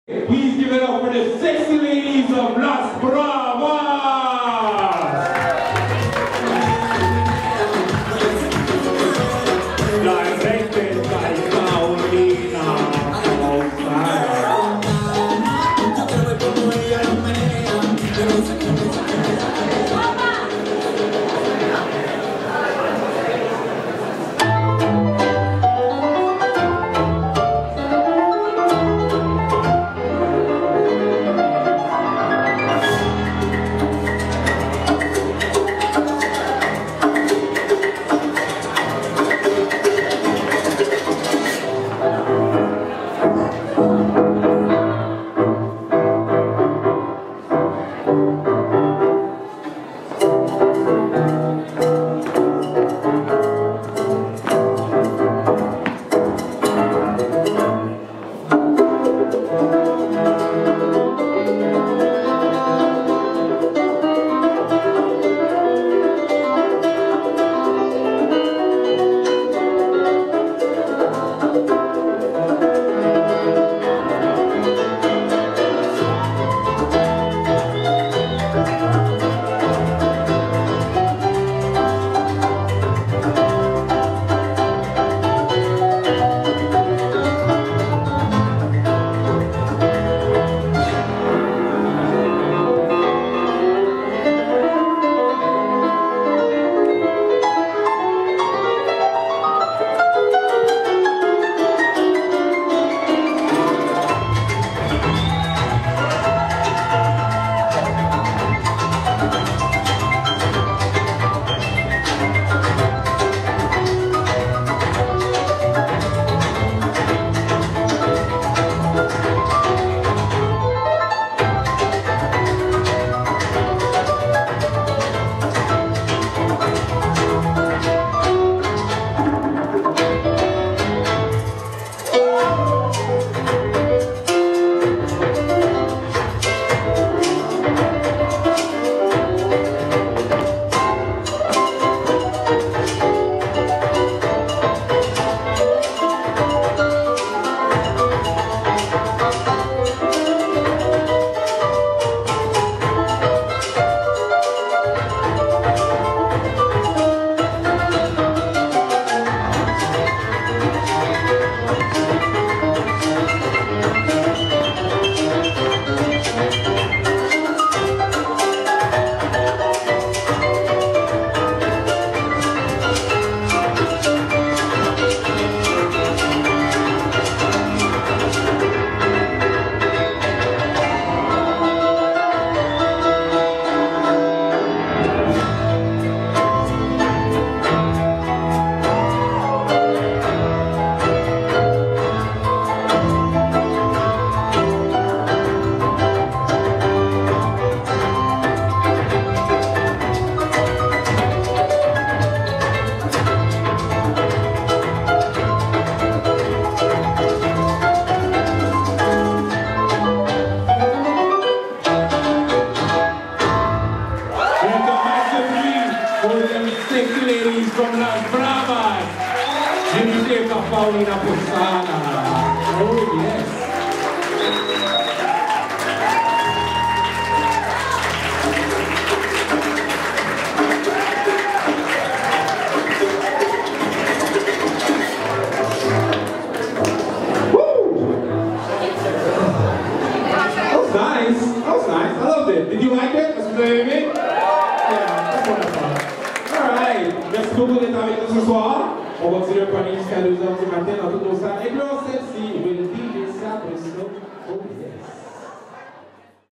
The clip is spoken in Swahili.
Please give it up for the sexy ladies of Las Bravas! Directed by Paulina Paulina Posada. Oh, yes. Woo! That was nice. That was nice. I loved it. Did you like it? Est-ce que vous avez aimé? Yeah, that's wonderful. All right. Merci beaucoup d'être avec nous ce soir. On continue à parler jusqu'à 2h du matin dans toutes nos salles. Et puis,